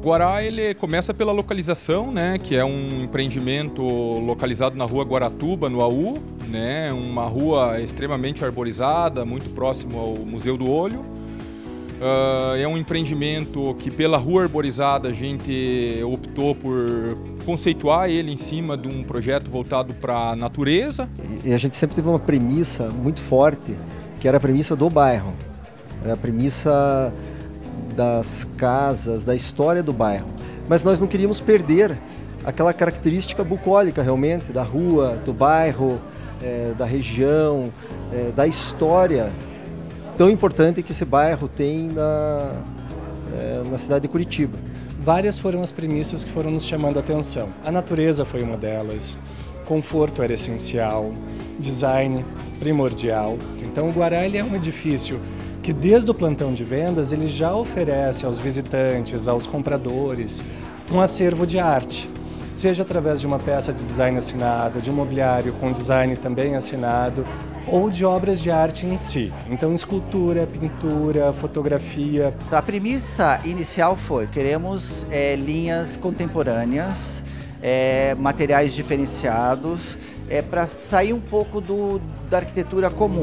Guará, ele começa pela localização, né, que é um empreendimento localizado na rua Guaratuba, no AU, né, uma rua extremamente arborizada, muito próximo ao Museu do Olho. É um empreendimento que, pela rua arborizada, a gente optou por conceituar ele em cima de um projeto voltado para a natureza. E a gente sempre teve uma premissa muito forte, que era a premissa do bairro, era a premissa das casas, da história do bairro. Mas nós não queríamos perder aquela característica bucólica realmente da rua, do bairro, da região, da história tão importante que esse bairro tem na cidade de Curitiba. Várias foram as premissas que foram nos chamando a atenção. A natureza foi uma delas, conforto era essencial, design primordial. Então o Guará é um edifício que desde o plantão de vendas ele já oferece aos visitantes, aos compradores, um acervo de arte, seja através de uma peça de design assinado, de um mobiliário com design também assinado, ou de obras de arte em si. Então escultura, pintura, fotografia. A premissa inicial foi, queremos linhas contemporâneas, materiais diferenciados, para sair um pouco da arquitetura comum.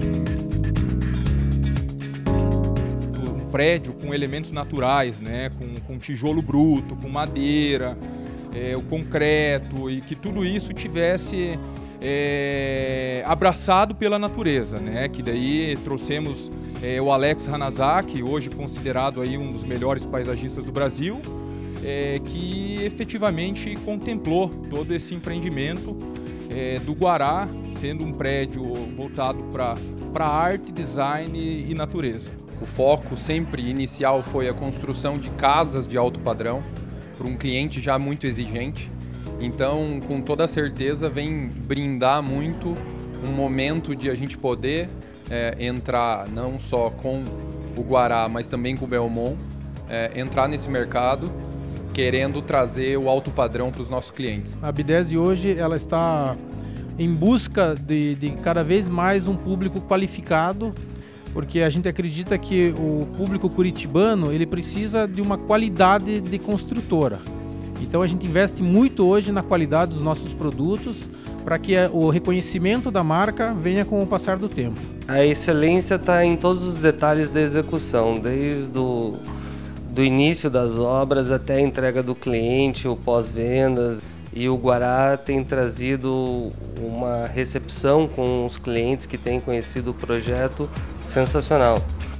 Prédio com elementos naturais, né, com tijolo bruto, com madeira, o concreto, e que tudo isso tivesse abraçado pela natureza, né, que daí trouxemos o Alex Hanazaki, hoje considerado aí um dos melhores paisagistas do Brasil, que efetivamente contemplou todo esse empreendimento do Guará, sendo um prédio voltado para arte, design e natureza. O foco sempre inicial foi a construção de casas de alto padrão para um cliente já muito exigente. Então, com toda certeza, vem brindar muito um momento de a gente poder entrar não só com o Guará, mas também com o Belmont, entrar nesse mercado querendo trazer o alto padrão para os nossos clientes. A B10 hoje ela está em busca de cada vez mais um público qualificado, porque a gente acredita que o público curitibano ele precisa de uma qualidade de construtora. Então a gente investe muito hoje na qualidade dos nossos produtos para que o reconhecimento da marca venha com o passar do tempo. A excelência está em todos os detalhes da execução, desde do início das obras até a entrega do cliente, o pós-vendas. E o Guará tem trazido uma recepção com os clientes que têm conhecido o projeto sensacional.